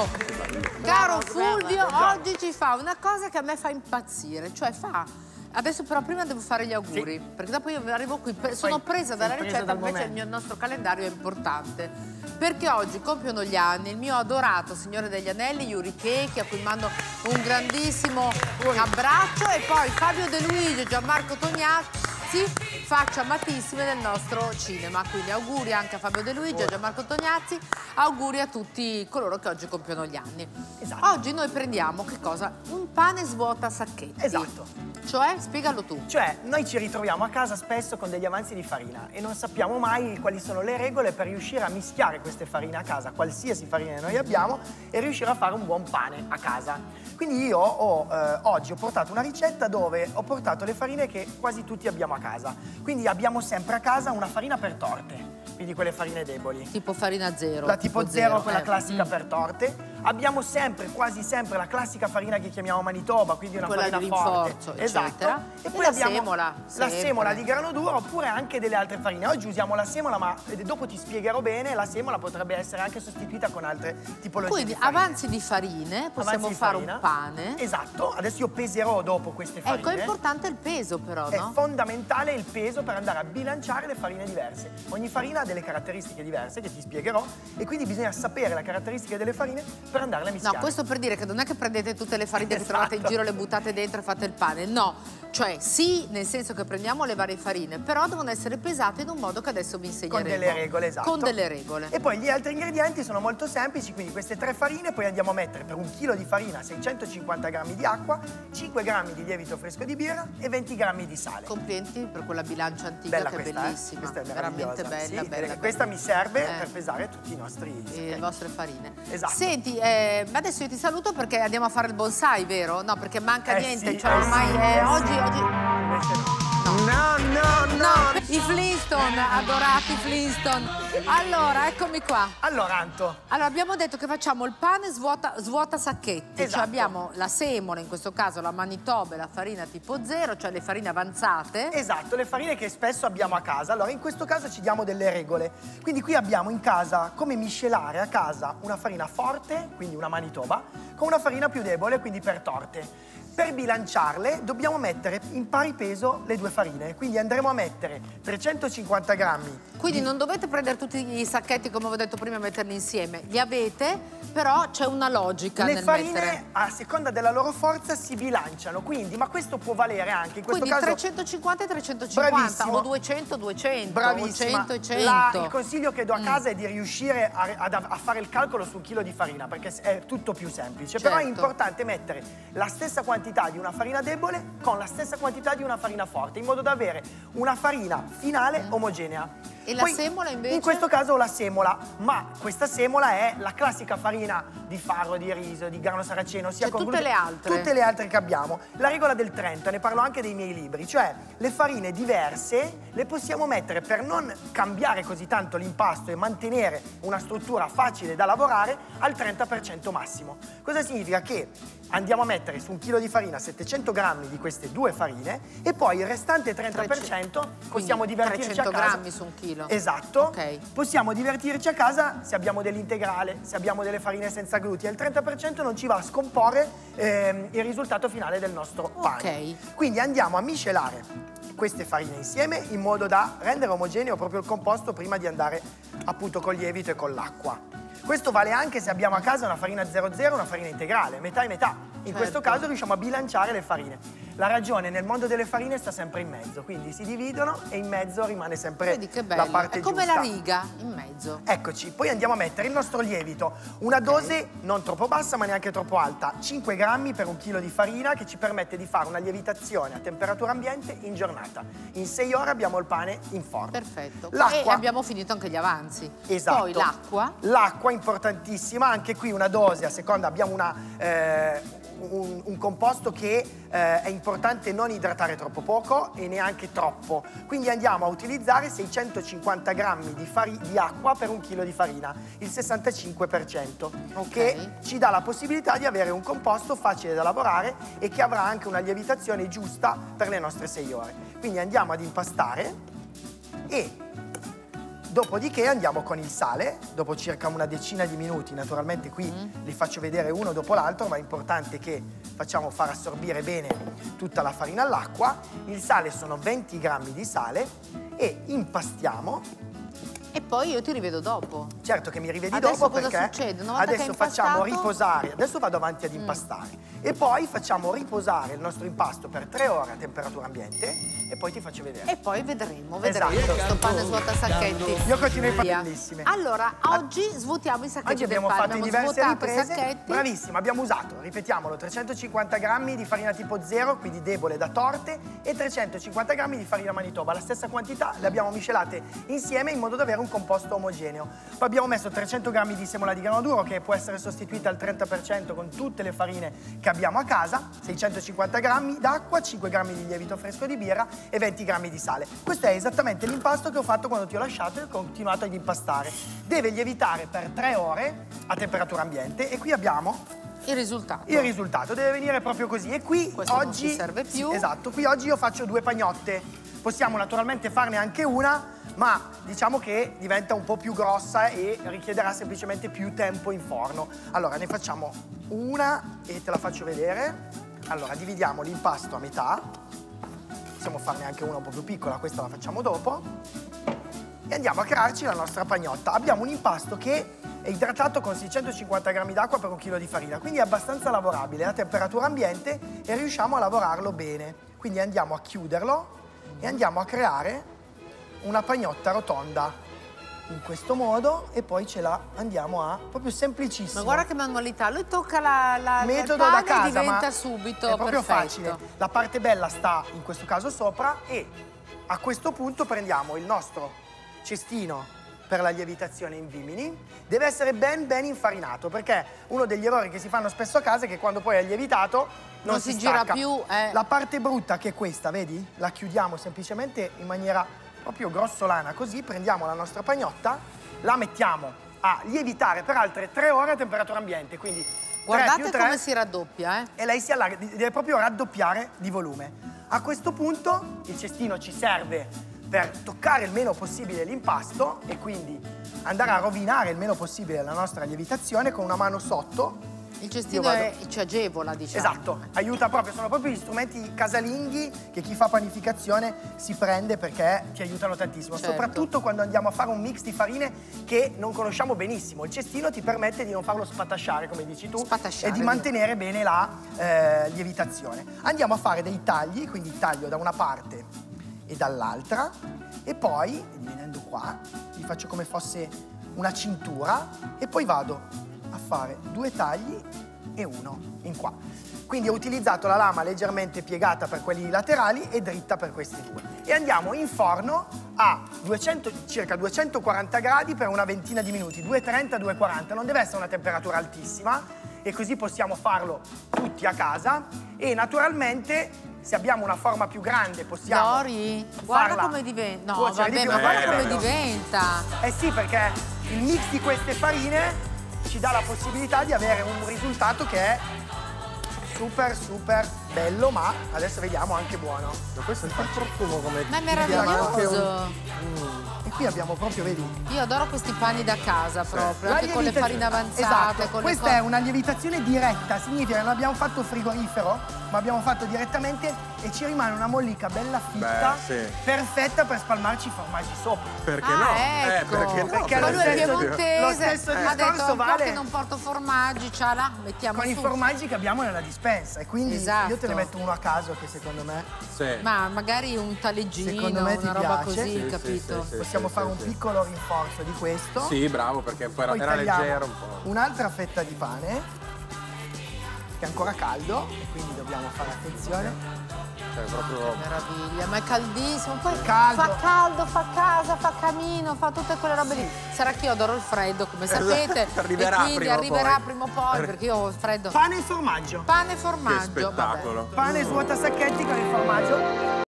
caro Fulvio, oggi ci fa una cosa che a me fa impazzire, cioè adesso però prima devo fare gli auguri, perché dopo io arrivo qui, sono presa dalla ricetta, invece il nostro calendario è importante, perché oggi compiono gli anni il mio adorato Signore degli Anelli, Yuri Chechi, a cui mando un grandissimo abbraccio, e poi Fabio De Luigi e Gianmarco Tognazzi, facce amatissime del nostro cinema. Quindi auguri anche a Fabio De Luigi, a Gianmarco Tognazzi, auguri a tutti coloro che oggi compiono gli anni. Esatto. Oggi noi prendiamo che cosa? Un pane svuota sacchetti. Esatto. Cioè, spiegalo tu. Cioè, noi ci ritroviamo a casa spesso con degli avanzi di farina e non sappiamo mai quali sono le regole per riuscire a mischiare queste farine a casa, qualsiasi farina noi abbiamo, e riuscire a fare un buon pane a casa. Quindi io oggi ho portato una ricetta dove ho portato le farine che quasi tutti abbiamo a casa. Quindi abbiamo sempre a casa una farina per torte, quindi quelle farine deboli. Tipo farina zero. La tipo zero, quella classica per torte. Abbiamo sempre, quasi sempre, la classica farina che chiamiamo Manitoba, quindi una quella farina di forte. rinforzo, Esatto. E poi la abbiamo semola. la semola di grano duro, oppure anche delle altre farine. Oggi usiamo la semola, ma dopo ti spiegherò bene, la semola potrebbe essere anche sostituita con altre tipologie Quindi, di farine. avanzi di farine, possiamo fare un pane. Esatto, adesso io peserò dopo queste farine. Ecco, è importante il peso però, no? È fondamentale il peso per andare a bilanciare le farine diverse. Ogni farina ha delle caratteristiche diverse che ti spiegherò e quindi bisogna sapere le caratteristiche delle farine per andarle a mischiare. No, questo per dire che non è che prendete tutte le farine che trovate in giro, le buttate dentro e fate il pane, no. Cioè sì, nel senso che prendiamo le varie farine, però devono essere pesate in un modo che adesso vi insegneremo. Con delle regole, esatto. Con delle regole. E poi gli altri ingredienti sono molto semplici, quindi queste 3 farine, poi andiamo a mettere per 1 chilo di farina 650 grammi di acqua, 5 grammi di lievito fresco di birra e 20 grammi di sale. Complimenti per quella bilancia antica, bella, che è questa, bellissima. Questa è veramente bella, sì, bella. Questa mi serve per pesare tutti i nostri le vostre farine. Esatto. Senti, adesso io ti saluto perché andiamo a fare il bonsai, vero? No, perché manca niente, sì, cioè ormai oggi... No. I Flintstone, adorati Flintstone. Allora, eccomi qua. Allora, Anto. Allora, abbiamo detto che facciamo il pane svuota sacchetti. Esatto. Cioè abbiamo la semola, in questo caso la Manitoba e la farina tipo zero, cioè le farine avanzate. Esatto, le farine che spesso abbiamo a casa. Allora, in questo caso ci diamo delle regole. Quindi qui abbiamo in casa come miscelare a casa una farina forte, quindi una Manitoba, con una farina più debole, quindi per torte. Per bilanciarle dobbiamo mettere in pari peso le 2 farine, quindi andremo a mettere 350 grammi. Quindi non dovete prendere tutti i sacchetti, come ho detto prima, e metterli insieme. Li avete, però c'è una logica nel mettere. Le farine, a seconda della loro forza, si bilanciano, quindi, ma questo può valere anche in questo quindi caso... 350 e 350, bravissimo. O 200, 200, Bravissima. 100 e 100. Il consiglio che do a casa è di riuscire a fare il calcolo sul chilo di farina, perché è tutto più semplice. Certo. Però è importante mettere la stessa quantità di una farina debole con la stessa quantità di una farina forte, in modo da avere una farina finale omogenea. E la semola invece? In questo caso ho la semola, ma questa semola è la classica farina di farro, di riso, di grano saraceno, sia con tutte le altre. Tutte le altre che abbiamo. La regola del 30, ne parlo anche dei miei libri, cioè le farine diverse le possiamo mettere per non cambiare così tanto l'impasto e mantenere una struttura facile da lavorare al 30% massimo. Cosa significa? Che andiamo a mettere su 1 chilo di farina 700 grammi di queste 2 farine e poi il restante 30% possiamo divertirci a 300 casa. grammi su 1 chilo. Esatto. Ok. Possiamo divertirci a casa se abbiamo dell'integrale, se abbiamo delle farine senza glutine. Il 30% non ci va a scomporre il risultato finale del nostro pane. Ok. Quindi andiamo a miscelare queste farine insieme in modo da rendere omogeneo proprio il composto prima di andare appunto col lievito e con l'acqua. Questo vale anche se abbiamo a casa una farina 00 e una farina integrale, metà e metà. In questo caso riusciamo a bilanciare le farine. La ragione nel mondo delle farine sta sempre in mezzo, quindi si dividono e in mezzo rimane sempre Vedi che bello. la parte giusta. È come la riga in mezzo. Eccoci, poi andiamo a mettere il nostro lievito, una dose non troppo bassa ma neanche troppo alta, 5 grammi per 1 chilo di farina, che ci permette di fare una lievitazione a temperatura ambiente in giornata. In 6 ore abbiamo il pane in forno. Perfetto. L'acqua. E abbiamo finito anche gli avanzi. Esatto. Poi l'acqua. L'acqua importantissima, anche qui una dose a seconda, abbiamo un composto che è importante non idratare troppo poco e neanche troppo, quindi andiamo a utilizzare 650 grammi di acqua per 1 chilo di farina, il 65%, che ci dà la possibilità di avere un composto facile da lavorare e che avrà anche una lievitazione giusta per le nostre 6 ore. Quindi andiamo ad impastare e Dopodiché andiamo con il sale, dopo circa una decina di minuti. Naturalmente qui li faccio vedere uno dopo l'altro, ma è importante che facciamo far assorbire bene tutta la farina all'acqua. Il sale sono 20 grammi di sale e impastiamo. E poi io ti rivedo dopo. Certo che mi rivedi adesso dopo cosa perché succede? Una volta adesso che hai facciamo impastato... riposare, adesso vado avanti ad impastare e poi facciamo riposare il nostro impasto per 3 ore a temperatura ambiente e poi ti faccio vedere. E poi vedremo Esatto. questo pane svuotasacchetti. Io continuo a fare Via. bellissime. Allora, oggi svuotiamo i sacchetti Oggi abbiamo del pane. fatto in diverse riprese. Sacchetti. Bravissima, abbiamo usato, ripetiamolo, 350 grammi di farina tipo 0, quindi debole da torte, e 350 grammi di farina Manitoba. La stessa quantità, le abbiamo miscelate insieme in modo da avere un composto omogeneo. Poi abbiamo messo 300 grammi di semola di grano duro, che può essere sostituita al 30% con tutte le farine che abbiamo a casa, 650 grammi d'acqua, 5 grammi di lievito fresco di birra e 20 grammi di sale. Questo è esattamente l'impasto che ho fatto quando ti ho lasciato e ho continuato ad impastare. Deve lievitare per 3 ore a temperatura ambiente e qui abbiamo il risultato. il risultato. Deve venire proprio così. E qui questo oggi non ci serve più. Sì, esatto, qui oggi io faccio 2 pagnotte. Possiamo naturalmente farne anche una, ma diciamo che diventa un po' più grossa e richiederà semplicemente più tempo in forno. Allora ne facciamo una e te la faccio vedere. Allora dividiamo l'impasto a metà. Possiamo farne anche una un po' più piccola, questa la facciamo dopo. E andiamo a crearci la nostra pagnotta. Abbiamo un impasto che è idratato con 650 grammi d'acqua per 1 chilo di farina, quindi è abbastanza lavorabile a temperatura ambiente e riusciamo a lavorarlo bene. Quindi andiamo a chiuderlo e andiamo a creare una pagnotta rotonda in questo modo e poi ce la andiamo a... proprio semplicissimo. Ma guarda che manualità, lui tocca metodo il pane da casa, e diventa ma subito è proprio perfetto. facile. La parte bella sta in questo caso sopra e a questo punto prendiamo il nostro cestino per la lievitazione in vimini. Deve essere ben infarinato, perché uno degli errori che si fanno spesso a casa è che quando poi è lievitato non si gira stacca. più. La parte brutta, che è questa, vedi? La chiudiamo semplicemente in maniera proprio grossolana, così prendiamo la nostra pagnotta, la mettiamo a lievitare per altre 3 ore a temperatura ambiente, quindi 3 Guardate più 3, come si raddoppia, e lei si allarga, deve proprio raddoppiare di volume. A questo punto il cestino ci serve per toccare il meno possibile l'impasto e quindi andare a rovinare il meno possibile la nostra lievitazione con una mano sotto. Il cestino ci agevola, diciamo. Esatto, aiuta proprio, sono proprio gli strumenti casalinghi che chi fa panificazione si prende perché ti aiutano tantissimo, certo. Soprattutto quando andiamo a fare un mix di farine che non conosciamo benissimo. Il cestino ti permette di non farlo spatasciare, come dici tu, e di mantenere bene la lievitazione. Andiamo a fare dei tagli, quindi taglio da una parte e dall'altra e poi, venendo qua, vi faccio come fosse una cintura e poi vado a fare 2 tagli e uno in qua. Quindi ho utilizzato la lama leggermente piegata per quelli laterali e dritta per questi 2. E andiamo in forno a circa 240 gradi per una ventina di minuti, 230, 240. Non deve essere una temperatura altissima e così possiamo farlo tutti a casa e naturalmente se abbiamo una forma più grande possiamo Lori, guarda come diventa. No, vabbè, ma guarda come diventa. Eh sì, perché il mix di queste farine ci dà la possibilità di avere un risultato che è super bello, ma adesso vediamo anche buono. Questo è il profumo come... Ma è meraviglioso. E qui abbiamo proprio, vedi? Io adoro questi pani da casa proprio, anche con le farine avanzate. Esatto, con questa è una lievitazione diretta, significa che non abbiamo fatto frigorifero, ma abbiamo fatto direttamente e ci rimane una mollica bella fitta, perfetta per spalmarci i formaggi sopra. Perché no? Ecco. Perché no? Perché Ma lui è lo piemontese, stesso ha detto discorso un po' vale che non porto formaggi, ciao là, mettiamo con su. i formaggi che abbiamo nella dispensa e quindi io te ne metto uno a caso che secondo me... Ma magari un taleggino, secondo me una roba piace. così, capito? Possiamo fare un piccolo rinforzo di questo. Sì, bravo, perché poi era leggero un po'. Un'altra fetta di pane che è ancora caldo e quindi dobbiamo fare attenzione. Cioè, proprio... Meraviglia, ma è caldissimo, poi Caldo. fa caldo, fa casa, fa camino, fa tutte quelle robe lì. Sarà che io adoro il freddo, come sapete, Arriverà e quindi arriverà prima o poi, perché io ho il freddo. Pane e formaggio. Pane e formaggio. Che spettacolo. Vabbè. Pane svuotasacchetti con il formaggio.